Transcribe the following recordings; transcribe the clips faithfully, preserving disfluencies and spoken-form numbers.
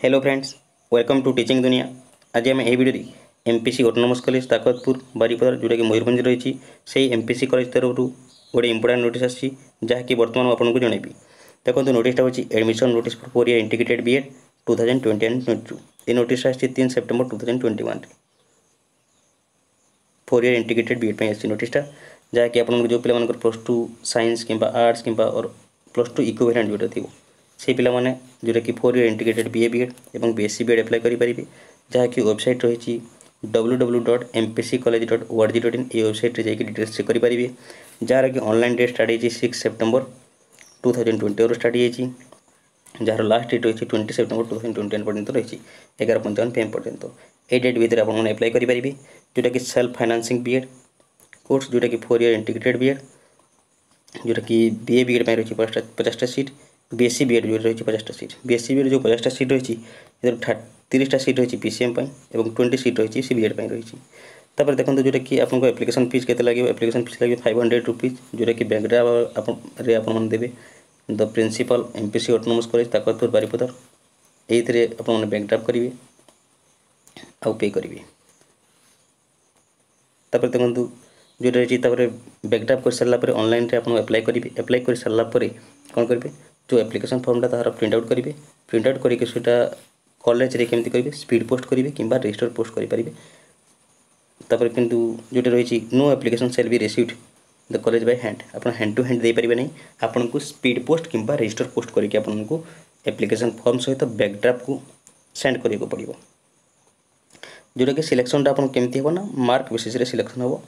Hello friends, welcome to teaching Duniya. आज आम यह video MPC autonomous college Takatpur बारिपदार जोटा कि मयूरभंज रही से एमपीसी कॉलेज तरफ गोटे इंपोर्टाट नोटिस आसी जहाँकि बर्तमान आपको जनइबी। देखो नोटिसटा हूँ admission notice for four year integrated BEd two thousand twenty and twenty two. ये नोटिस आसी तीन September two thousand twenty one four year integrated BEd पे आसी नोटिसटा जहाँकि आप जो पे प्लस टू साइंस कि आर्ट्स कि प्लस टू इक्विवेलेंट जोटा थी से पिला माने जोटा कि four year integrated BA BEd एवं बीएससी बीएड अप्लाई करेंगे जहाँकि वेबसाइट रही W W dot MPC college dot ORG dot in ये वेबसाइट जाकि डिटेल्स चेक करेंगे जार कि ऑनलाइन डेट स्टार्ट होती six September two thousand twenty start होती जार लास्ट डेट रही twenty September two thousand twenty पर्यंत रही एगार पंचावन पीएम पर्यंत ये डेट भितर आप अप्लाई करेंगे जोटा कि सेल्फ फाइनेंसिंग बीएड कोर्स जोटा कि फोर ईयर इंटीग्रेटेड बीएड जोटा कि बीए बीएड में रही पचासटा सीट बीएससी बीएड जो रही पचासटा सीट बीएससी बीएड जो पचासटा सीट रही तीसटा सीट रही पीसीएम और ट्वेंटी सीट रही सी बीएड रही तापर देखो जोटा कि आपको एप्लिकेशन फीस के लगे एप्लिकेशन फीस लगे फाइव हंड्रेड रुपीज जोटा कि बैंक देवे the principal MPC autonomous college Takatpur बारिपदार ये आप बैंक ड्राफ्ट करेंगे आउ पे करेंगे। तापर देखो जो रही बैंक ड्राफ्ट कर सारापर ऑनलाइन आप अप्लाई करेंगे अप्लाई कर सारापर कौन करेंगे जो एप्लिकेशन फॉर्मटा तार प्रिंट आउट करेंगे प्रिंट आउट करके सेटा कॉलेज रे केमती करेंगे स्पीड पोस्ट करेंगे कि रजिस्टर पोस्ट करेंगे। तापर किंतु जोटा रही no application shall be received the college by hand आप हैंड टू हैंड दे पारे नहीं आपन को स्पीड पोस्ट कि रजिस्टर पोस्ट करके आपन को एप्लिकेशन फॉर्म सहित बैक ड्राफ्ट को सेंड करने को पड़ो जोटा कि सिलेक्शनटा आप केमती हम ना मार्क बेसिस सिलेक्शन हम।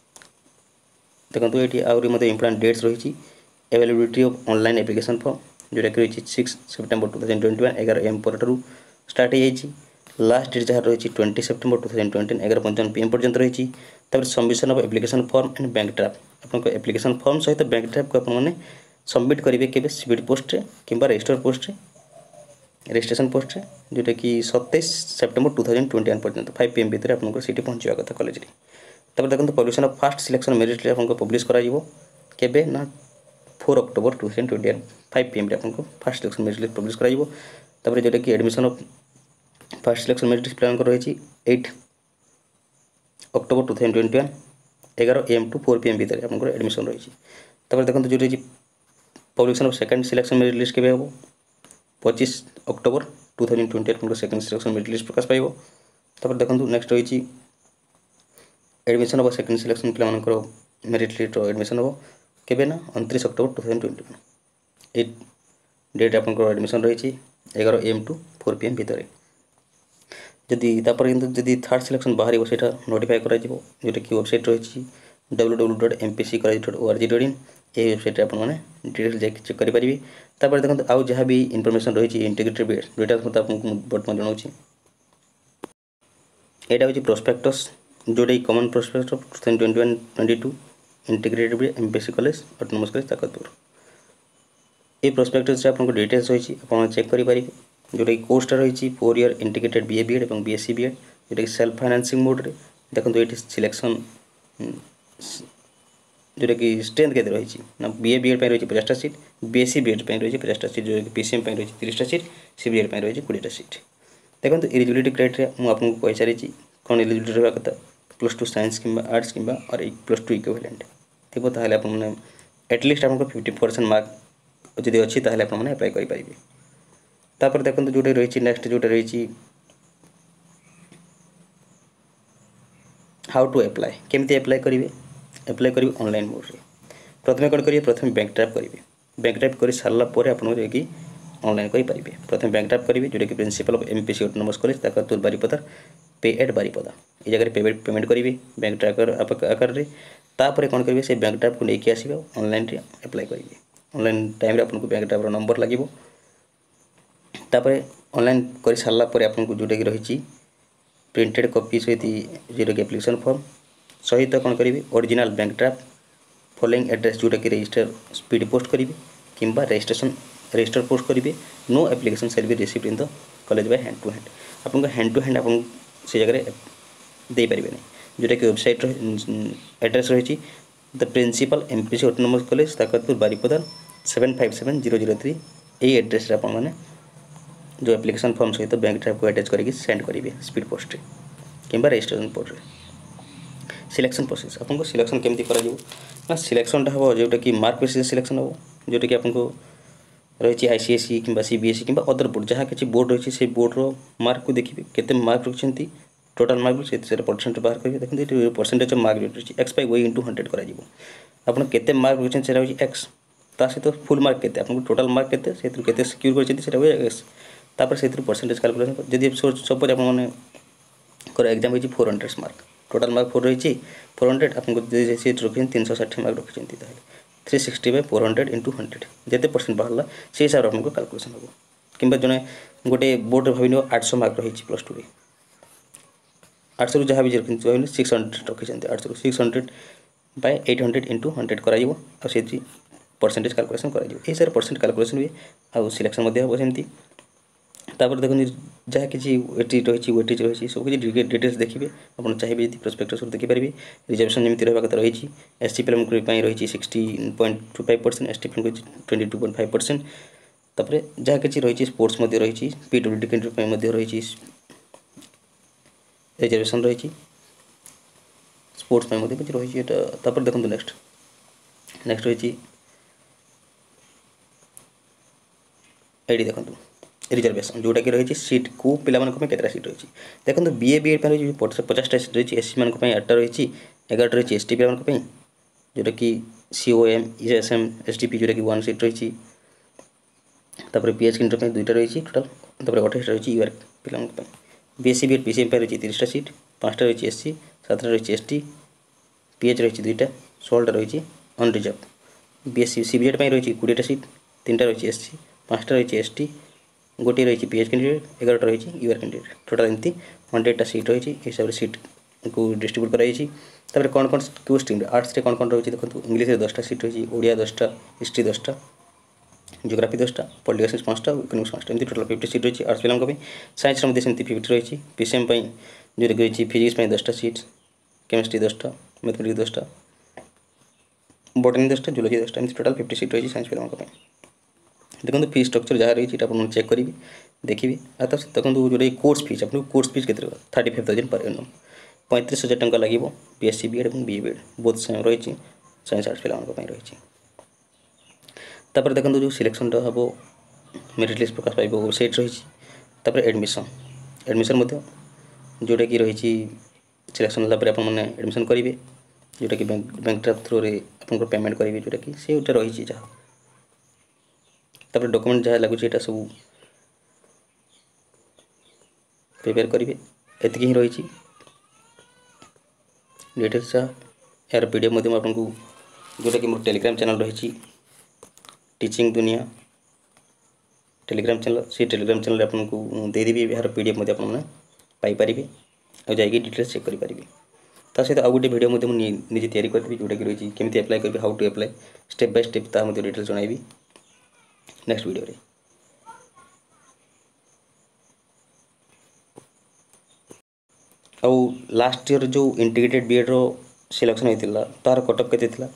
देखो ये आहरी मतलब इंपोर्टेंट डेट्स रही availability of online application form जोटा कि रही six September two thousand twenty one एगार एम पर स्टार्ट हो जाए लास्ट डेट जहाँ रही twenty September two thousand twenty एगार पंचावन पीएम पर्यंत रही submission of application form and bank draft आपको एप्लिकेशन फॉर्म सहित बैंक ड्राफ्ट को आपने सबमिट करेंगे के स्पीड पोस्ट कि रजिस्टर पोस्ट रजिस्ट्रेशन पोस्ट जोटा कि सत्ताईस September two thousand twenty one पर्यंत फाइव पीएम भितर आपको सीट पहुँचा कथा कॉलेज में। तब देखो publication of fast selection merit आपको पब्लिश कर ना four October two thousand twenty one five PM आपको fast selection merit list publish कर जोटा कि admission of fast selection merit list plan रही eight October two thousand twenty one एगार AM to four PM भितर आपको एडमिशन रही देखो जो रही publication of second selection merit list के हम पच्चीस अक्टोबर टू थाउजेंड ट्वेंटी आपको सेकेंड सिलेक्शन मेरिट लिस्ट प्रकाश पाइब। तब देखो नेक्स्ट रही एडमिशन हम सेकेंड सिलेक्शन पे मेरिट लिस्ट एडमिशन हम के ना उनतीस October two thousand twenty one ये डेट आपको एडमिशन रही एगार एम टू फोर पीएम भितर जदि जदि थर्ड सिलेक्शन बाहर से नोटिफाई कर जोटा कि वेबसाइट रही W W dot MPC college dot ORG dot in ये वेबसाइट आपने डिटेल्स जाकि चेक करेंगे। तापर देखो आउ जहाँ भी इनफॉरमेशन रही इंटीग्रेटेड बीएड दुईटा मत आपको बर्तमान जनाऊँ यहाँ हूँ प्रोस्पेक्टस जोटा कि common prospectus of two thousand twenty one twenty two integrated BEd MPC college autonomous college Takatpur ये प्रोस्पेक्टस आपको डिटेल्स रही आप चेक करेंगे जोटा कि कोर्सटा रही four year integrated BA BEd और बीएससी बीएड जोटा कि सेल्फ फाइनेंसिंग मोड रे देखो ये सिलेक्शन जोटा कि स्ट्रेंथ के रही ना बीए बीएड रही पचासटा सीट बीएससी बीएड रही पचासटा सीट जो कि पीसीएम रही तीसटा सीट सी बीएड रही कोड़ीटा सीट। देखो एलिजिबिलिटी क्राइटेरिया मुझे आपको कही सारी कौन एलिजिबिलिटी रहा कथा प्लस टू साइंस कि आर्ट्स कि और प्लस टू इक्विवेलेंट थी ताहले आपने एटलिस्ट आपको फिफ्टी परसेंट मार्क जदि अच्छी ताहले आपने अप्लाई करेंगे। तापर देखो जोटा रही नेक्स्ट जोटा रही हाउ टू अप्लाई केमती अप्लाई करेंगे अप्लाई करेंगे ऑनलाइन मोड रे प्रथम कौन करेंगे प्रथम बैंक ड्राफ्ट करेंगे बैंक ड्राफ्ट कर सारापर आप ऑनलाइन करेंगे प्रथम बैंक ड्राफ्ट करेंगे जोटा कि principal of MPC autonomous college Takatpur बारिपदार पे एट बारिपदा ये जगह पेमेंट पेमेंट करेंगे बैंक ड्राफ्ट आकार में तापर कौन करेंगे से बैंक ड्राफ्ट को लेकिन आसवे ऑनलाइन अप्लाई करेंगे ऑनलाइन टाइम आपको बैंक ड्राफ्ट नंबर लगे तापर ऑनलाइन कर सारापर आपको जोटा कि रही प्रिंटेड कॉपी सहित जोटा कि एप्लिकेशन फॉर्म सहित कौन करेंगे original bank draft following address जोटा कि रजिस्टर स्पीड पोस्ट करेंगे कि रजिस्ट्रेशन रजिस्टर पोस्ट करेंगे no application shall be received in the college by hand to hand आपको हैंड टू हैंड आप से जगह दे पारे नहीं जोटा कि वेबसाइट एड्रेस रही the principal MPC autonomous college Takatpur बारिपदार seven five seven zero zero three यही एड्रेस आपने जो एप्लिकेशन फॉर्म सहित बैंक ड्राफ्ट को अटैच करके सेंड करेंगे स्पीड पोस्ट रे किंबा रजिस्ट्रेशन पोर्टल। सिलेक्शन प्रोसेस आपको सिलेक्शन केमती कर सिलेक्शनटा हम जोटा कि मार्क बेसिस सिलेक्शन हम जोटा कि आपको रही आईसीएसई कि सीबीएसई कि अदर बोर्ड जहाँ किसी बोर्ड रही है बोर्डर मार्क को देखिए केते मार्क रखिंट टोटाल मार्क से परसेंट बाहर करेंगे देखते परसेंटेज ऑफ मार्क रही X by Y into hundred कर आपते मार्क रखिए से एक्स ता सहित फुल मार्क के आपको टोटाल मार्क के सिक्योर कर एक्स तापर से परसेंटेज कैलकुलेशन जदि सपोज आप एग्जाम होती four hundred mark total mark four रही फोर हंड्रेड आपको सीट रखी तीन सौ षाठी मार्क रखी three sixty by four hundred into hundred जिते परसेंट बाहर से हिसाब से आपको कैलकुलेशन हम कि जड़े गोटे बोर्ड भाई नियो आठ सौ मार्क रही प्लस टू आठ सौ जहाँ भी रखी सिक्स हंड्रेड रखी आठ सौ six hundred by eight hundred into hundred कर परसेंटेज कैलकुलेशन कर हिसाब परसेंट कैलकुलेशन हुए आउ सिलेक्शन हम सेमती तापर देखो जहाँ किसी वेटेज रही वेटेज रही सब किसी डिटेल्स देखिए आप चाहिए प्रोस्पेक्टस देखिपारे रिजर्वेशन जमी रहा कथा रही एस टी फिल्म रही sixty point two five percent S T फिल्म twenty two point five percent तापर जहाँ किसी रही स्पोर्ट्स रही पीडब्ल्यूडी कैंडिडेट रही रिजर्वेशन रही स्पोर्ट्स रही तापर देखो नेक्स्ट नेक्स्ट रही ये देखो रिजर्वेशन जोटा कि रही सीट को पिला केतटा सीट रही देखो बीए बीएड रही पचासटा सीट रही एस सी मान आठटा रही एगारटा रही एस टी पिला जोटा कि C O M S M S T P जोटा कि वन सीट रही पीएच कैंडिडेट दुईटा रही टोटाल अठाईस रही यूआर पिला बीएससी बीएड पीसीएम रही तीसटा सीट पाँचटा रही एस सी सातटा रही एस टी पीएच रही दुईटा षोलटा रही अनरिजर्व बीएससी सीबीएड रही कोड़ेटा सीट तीन रही एस सी पाँचटा रही एस टी गोटे रही पीएच कैंडिडेट एगारटा रही यूआर कैंडिडेट टोटाल एमती हंड्रेडटा सीट रही हिसाब से सीट को डिस्ट्रीब्यूट कराई कौन कौन क्यों स्ट्रीम आर्ट्स रे कौन कौन रही देखो इंग्लिश दसटा सीट रही ओडिया दसटा हिस्ट्री दसटा जियोग्राफी दसटा पॉलिटिकल साइंस पाँचटा इकोनॉमिक्स पाँचटा एमती टोटाल फिफ्टी सीट रही आर्ट्स पिला साइंस सेमती फिफ्टी रही पीसीएम जो रही फिजिक्स दसटा सीट केमिस्ट्री दसटा मैथमेटिक्स दसटा बॉटनी दसटा जूलॉजी दसटा एमती टोटाल फिफ्टी सीट रही साइंस पिला देखो फी स्ट्रक्चर जहाँ रही आप चेक करेंगे देखिए देखो जो कोर्स फीस आपको कोर्स फीस के थर्टी फाइव थाउजेंड पर एनम पैंतीस हजार टंका लगे बीएससी बीएड और बीए बीएड बहुत सेम रही साइंस आर्ट्स पिला रही तापर देखो जो सिलेक्शन हम मेरिट लिस्ट प्रकाश पाइब वेबसाइट रही एडमिशन एडमिशन जोटा कि रही सिलेक्शन होगा एडमिशन करेंगे जोटा कि बैंक बैंक ड्राफ्ट थ्रू आप पेमेंट करेंगे जोटा कि से रही जहाँ तापर डॉक्यूमेंट जहाँ लगुच ये सब प्रिपेयर करेंगे एति ही रही डिटेल्स यार पीडीएफ आपको जोटा कि मोर टेलीग्राम चैनल रही टीचिंग दुनिया टेलीग्राम चैनल से टेलीग्राम चैनल आपको देदेवी यार पीडीएफ पाइपर और जाकि डिटेल्स चेक करेंगे ता सहित आउ गोटे वीडियो निजे तैयारी करी जोटा कि रही केमी अप्लाई करेंगे how to apply step by step ता डिटेल्स जनइबी नेक्स्ट वीडियो रे। आउ लास्ट ईयर जो इंटीग्रेटेड बीएड रो सिलेक्शन होता तार कटअप केते थिला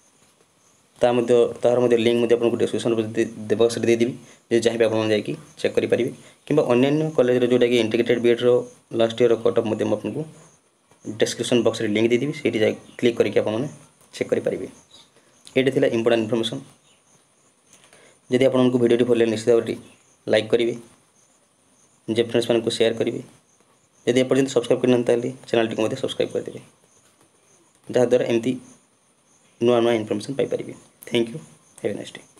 तार लिंक आपको डिस्क्रिप्शन देवाक देदेवी जो चाहिए आप जाकि चेक करेंगे कि अन्य कॉलेज जोटा कि इंटीग्रेटेड बीएड रो लास्ट ईयर कटअप आपको डिस्क्रिप्शन बॉक्स रे लिंक देदेवी से जा क्लिक करके आप चेक करेंगे ये थिला इंपोर्टेंट इनफॉरमेशन जदि आपको वीडियो भल निश्चित भाव लाइक करेंगे जे फ्रेंड्स मान को शेयर करेंगे यदि एपर्यंत सब्सक्राइब करना चैनल टी को सब्सक्राइब करदे जहाँद्वारा एमती नुआ नुआ इनफॉरमेशन पाइपर। Thank you have a nice day.